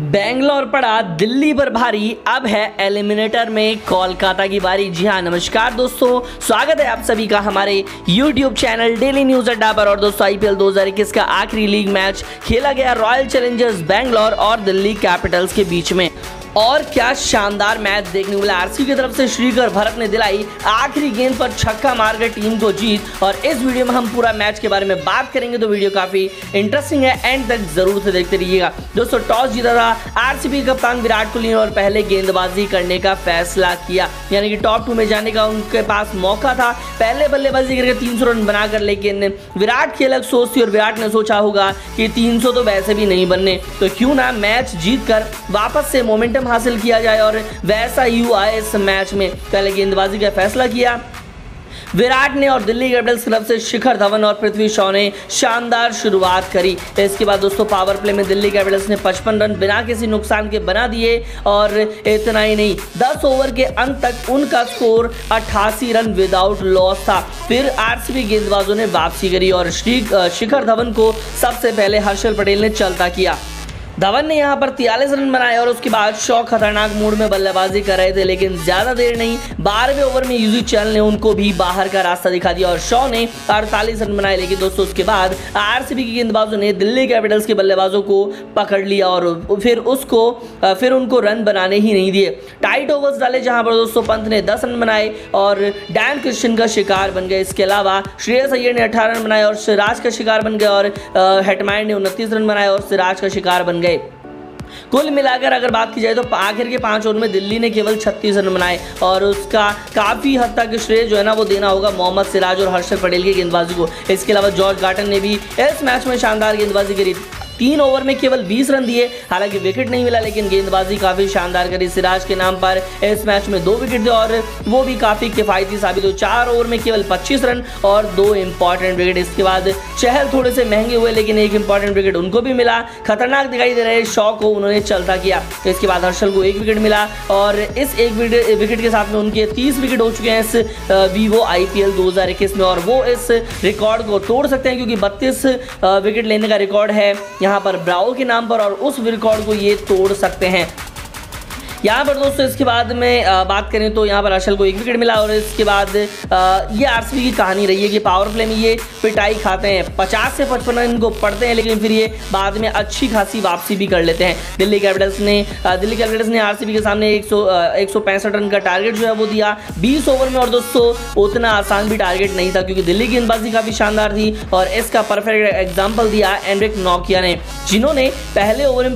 बेंगलोर पड़ा दिल्ली पर भारी, अब है एलिमिनेटर में कोलकाता की बारी। जी हाँ, नमस्कार दोस्तों, स्वागत है आप सभी का हमारे YouTube चैनल डेली न्यूज अड्डा पर। और दोस्तों IPL 2021 का आखिरी लीग मैच खेला गया रॉयल चैलेंजर्स बेंगलोर और दिल्ली कैपिटल्स के बीच में। और क्या शानदार मैच देखने को मिला। आरसीबी की तरफ से श्रीकर भरत ने दिलाई आखिरी गेंद पर छक्का मारकर टीम को जीत। और इस वीडियो में हम पूरा मैच के बारे में बात करेंगे, तो वीडियो काफी इंटरेस्टिंग है, एंड तक जरूर से देखते रहिएगा। दोस्तों, टॉस जीता था आरसीबी कप्तान विराट कोहली और पहले गेंदबाजी करने का फैसला किया, यानी कि टॉप 2 में जाने का उनके पास मौका था। पहले बल्लेबाजी करके 300 रन बनाकर, लेकिन विराट की अलग सोच थी और विराट ने सोचा होगा कि 300 तो वैसे भी नहीं बनने, तो क्यों ना मैच जीतकर वापस से मोमेंटम हासिल किया जाए। और वैसा ही हुआ इस मैच में। पहले गेंदबाजी का फैसला किया विराट ने और दिल्ली कैपिटल्स की तरफ से शिखर धवन और पृथ्वी शॉ ने शानदार शुरुआत करी। इसके बाद दोस्तों पावर प्ले में दिल्ली कैपिटल्स ने 55 रन बिना किसी नुकसान के बना दिए। और इतना ही नहीं, 10 ओवर के अंत तक उनका स्कोर 88 रन विदाउट लॉस था। फिर आरसीबी गेंदबाजों ने वापसी करी और शिखर धवन को सबसे पहले हर्षल पटेल ने चलता किया। धवन ने यहां पर 43 रन बनाए और उसके बाद शॉ खतरनाक मूड में बल्लेबाजी कर रहे थे, लेकिन ज्यादा देर नहीं, 12वें ओवर में यूजी चहल ने उनको भी बाहर का रास्ता दिखा दिया और शॉ ने 48 रन बनाए। लेकिन दोस्तों उसके बाद आरसीबी के गेंदबाजों ने दिल्ली कैपिटल्स के बल्लेबाजों को पकड़ लिया और फिर उनको रन बनाने ही नहीं दिए। टाइट ओवर्स डाले, जहां पर दोस्तों पंत ने 10 रन बनाए और डैन क्रिश्चियन का शिकार बन गए। इसके अलावा श्रेयस अय्यर ने 18 रन बनाए और सिराज का शिकार बन गए, और हेटमायर ने 29 रन बनाए और सिराज का शिकार बन गए। कुल मिलाकर अगर बात की जाए तो आखिर के 5 ओवर में दिल्ली ने केवल 36 रन बनाए, और उसका काफी हद तक श्रेय जो है ना वो देना होगा मोहम्मद सिराज और हर्षल पटेल की गेंदबाजी को। इसके अलावा जॉर्ज गार्टन ने भी इस मैच में शानदार गेंदबाजी करी। 3 ओवर में केवल 20 रन दिए, हालांकि विकेट नहीं मिला, लेकिन गेंदबाजी काफी शानदार करी। सिराज के नाम पर इस मैच में 2 विकेट थे और वो भी काफी किफायती साबित हुए। 4 ओवर में केवल 25 रन और 2 इंपॉर्टेंट विकेट। इसके बाद चहल थोड़े से महंगे हुए, लेकिन एक इंपॉर्टेंट विकेट उनको भी मिला। खतरनाक दिखाई दे रहे शॉ को उन्होंने चलता किया। इसके बाद हर्षल को 1 विकेट मिला और इस 1 विकेट के साथ में उनके 30 विकेट हो चुके हैं इस वीवो IPL 2021 में, और वो इस रिकॉर्ड को तोड़ सकते हैं, क्योंकि 32 विकेट लेने का रिकॉर्ड है यहाँ पर ब्रावो के नाम पर, और उस रिकॉर्ड को ये तोड़ सकते हैं। यहाँ पर दोस्तों इसके बाद में बात करें तो यहाँ पर हर्षल को 1 विकेट मिला। और इसके बाद ये आरसीबी की कहानी रही है कि पावर प्ले में ये पिटाई खाते हैं, 50 से 55 रन इनको पड़ते हैं, लेकिन फिर ये बाद में अच्छी खासी वापसी भी कर लेते हैं। दिल्ली कैपिटल्स ने आरसीबी के सामने 165 रन का टारगेट जो है वो दिया 20 ओवर में, और दोस्तों उतना आसान भी टारगेट नहीं था, क्योंकि दिल्ली की गेंदबाजी काफी शानदार थी। और इसका परफेक्ट एग्जाम्पल दिया एनरिक नोकिया ने, जिन्होंने पहले ओवर में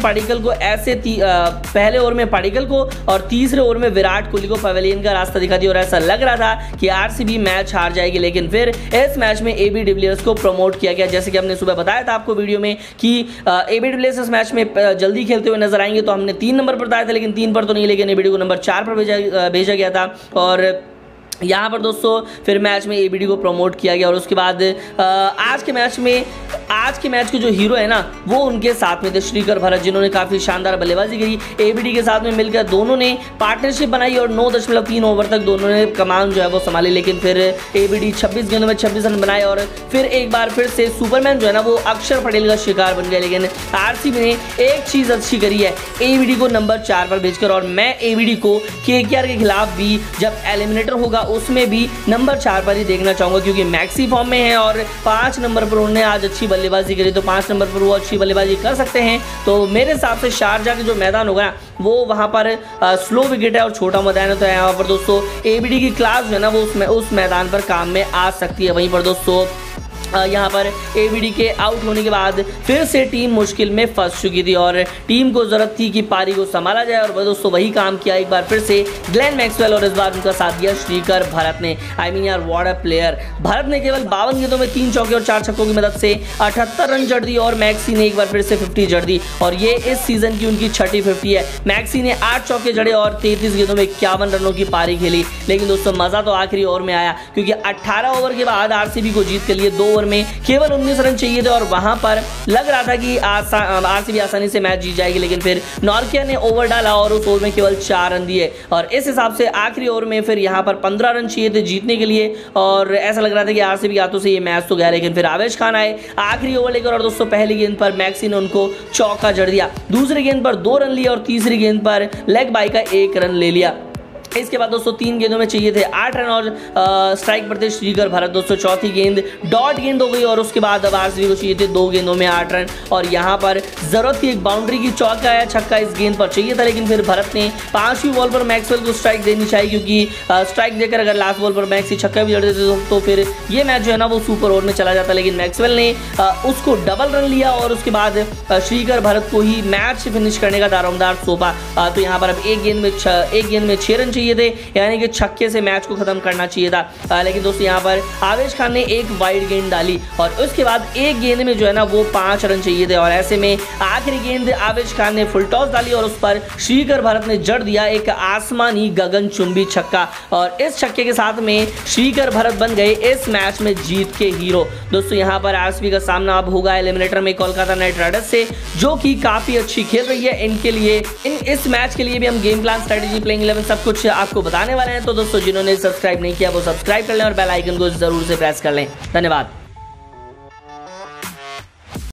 पाडिकल को और तीसरे ओवर में विराट कोहली को पवेलियन का रास्ता दिखा दिया। और ऐसा लग रहा था कि आरसीबी मैच हार जाएगी, लेकिन फिर इस मैच में AB डिविलियर्स को प्रमोट किया गया। जैसे कि हमने सुबह बताया था आपको वीडियो में कि AB डिविलियर्स इस मैच में जल्दी खेलते हुए नजर आएंगे, तो हमने 3 नंबर पर बताया था, लेकिन 3 पर तो नहीं, लेकिन ABD को नंबर 4 पर भेजा गया था। और यहाँ पर दोस्तों फिर मैच में ABD को प्रमोट किया गया। और उसके बाद आज के मैच के जो हीरो है ना वो उनके साथ में थे श्रीकर भरत, जिन्होंने काफी शानदार बल्लेबाजी करी। ABD के साथ में मिलकर दोनों ने पार्टनरशिप बनाई और 9.3 ओवर तक दोनों ने कमान जो है वो संभाली। लेकिन फिर ABD 26 गेंदों में 26 रन बनाए और फिर एक बार फिर से सुपरमैन जो है ना वो अक्षर पटेल का शिकार बन गया। लेकिन आरसीबी ने एक चीज अच्छी करी है, ABD को नंबर 4 पर भेजकर। और मैं ABD को KKR के खिलाफ भी जब एलिमिनेटर होगा उसमें भी नंबर 4 पर ही देखना चाहूंगा, क्योंकि मैक्सी फॉर्म में है और 5 नंबर पर उन्होंने आज अच्छी बल्लेबाजी करी, तो 5 नंबर पर वो अच्छी बल्लेबाजी कर सकते हैं। तो मेरे हिसाब से शारजा के जो मैदान होगा वो वहां पर स्लो विकेट है और छोटा मैदान है, तो यहाँ पर दोस्तों ABD की क्लास जो है ना वो उस मैदान पर काम में आ सकती है। वहीं पर दोस्तों यहाँ पर ABD के आउट होने के बाद फिर से टीम मुश्किल में फंस चुकी थी और टीम को जरूरत थी कि पारी को संभाला जाए, और दोस्तों वही काम किया एक बार फिर से ग्लेन मैक्सवेल, और इस बार उनका साथ दिया श्रीकर भरत ने। यार व्हाट अ प्लेयर। भरत ने केवल 52 गेंदों में 3 चौके और 4 छक्कों की मदद से 78 रन जड़ दी, और मैक्सी ने एक बार फिर से 50 जड़ दी, और ये इस सीजन की उनकी 6ठी 50 है। मैक्सी ने 8 चौके जड़े और 33 गेंदों में 51 रनों की पारी खेली। लेकिन दोस्तों मजा तो आखिरी ओवर में आया, क्योंकि 18 ओवर के बाद आरसीबी को जीत के लिए 2 ओवर ओवर में केवल 19 रन चाहिए थे और वहां पर लग रहा था कि आरसीबी आसानी से मैच जीत जाएगी, लेकिन फिर नॉर्किया ने ओवर डाला और उस ओवर में केवल 4 रन दिए और इस हिसाब से आखिरी ओवर में फिर यहां पर 15 रन चाहिए थे जीतने के लिए और ऐसा लग रहा था कि आरसीबी हाथों से ये मैच तो गया, लेकिन फिर आवेश खान आए आखिरी ओवर लेकर और दोस्तों पहली गेंद पर मैक्सी ने उनको चौका जड़ दिया, दूसरी गेंद पर 2 रन लिए और तीसरी गेंद पर लेग बाई का 1 रन ले लिया। इसके बाद दोस्तों 3 गेंदों में चाहिए थे 8 रन और स्ट्राइक पर थे श्रीकर भरत। दोस्तों चौथी गेंद डॉट गेंद हो गई और उसके बाद अब आरसीबी को चाहिए थे 2 गेंदों में 8 रन और यहां पर जरूरत थी एक बाउंड्री की, चौका आया, छक्का इस गेंद पर चाहिए था, लेकिन फिर भरत ने 5वीं बॉल पर मैक्सवेल को स्ट्राइक देनी चाहिए क्योंकि स्ट्राइक देकर अगर लास्ट बॉल पर मैक्सी छक्का भी जड़ देते तो फिर ये मैच जो है ना वो सुपर ओवर में चला जाता, लेकिन मैक्सवेल ने उसको डबल रन लिया और उसके बाद श्रीकर भरत को ही मैच फिनिश करने का दारोमदार सौंपा। तो यहाँ पर अब एक गेंद में 6 रन चाहिए थे, यानी कि छक्के से मैच को खत्म करना चाहिए था, लेकिन दोस्तों यहाँ पर आवेश खान ने एक वाइड गेंद डाली और उसके बाद एक गेंद में जो है ना वो 5 रन चाहिए थे और ऐसे में आखिरी गेंद आवेश खान ने फुल टॉस डाली और उस पर श्रीकर भरत ने जड़ दिया एक आसमानी गगनचुंबी छक्का और इस छक्के के साथ में श्रीकर भरत बन गए इस मैच में जीत के हीरो। दोस्तों यहाँ पर आरसीबी का सामना अब होगा एलिमिनेटर में कोलकाता नाइट राइडर्स से, जो कि काफी अच्छी खेल रही है। इनके लिए इस मैच के लिए भी हम गेम प्लान, स्ट्रेटेजी, प्लेइंग 11 सब कुछ आपको बताने वाले हैं। तो दोस्तों जिन्होंने सब्सक्राइब नहीं किया वो सब्सक्राइब कर लें और बेल आइकन को जरूर से प्रेस कर लें। धन्यवाद।